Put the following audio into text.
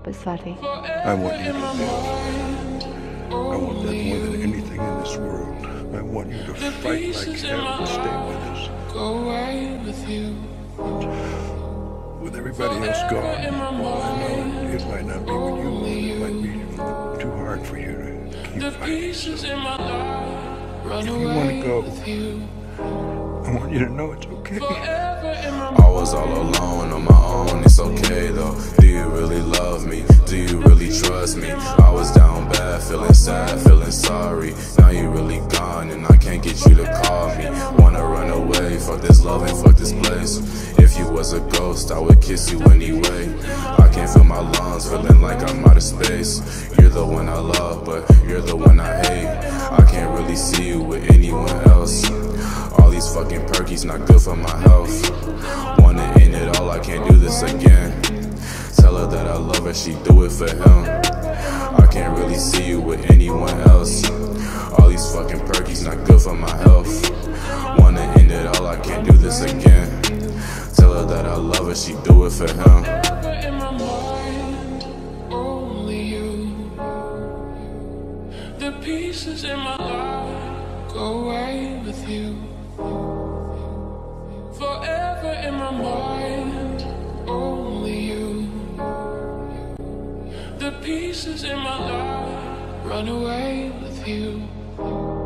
Sarri. I want you to live. I want that more than anything in this world. I want you to fight like hell to stay with us. Go away with you. With everybody else gone, I know it might not be with you. It might be too hard for you to keep fighting. So if you want to go, I want you to know it's okay. I was all alone on my own, it's okay though. Do you really love me? Do you really trust me? I was down bad, feeling sad, feeling sorry. Now you really gone and I can't get you to call me. Wanna run away, fuck this love and fuck this place. If you was a ghost, I would kiss you anyway. I can't feel my lungs, feeling like I'm out of space. You're the one I love, but you're the one I hate. I can't really see you with anyone else. All these fucking perkies not good for my health. Wanna end it all, I can't do this again. Tell her that I love her, she do it for him. I can't really see you with anyone else. All these fucking perkies not good for my health. Wanna end it all, I can't do this again. Tell her that I love her, she do it for him. In my mind, only you. The pieces in my life go away with you. Forever in my mind, only you. The pieces in my life run away with you.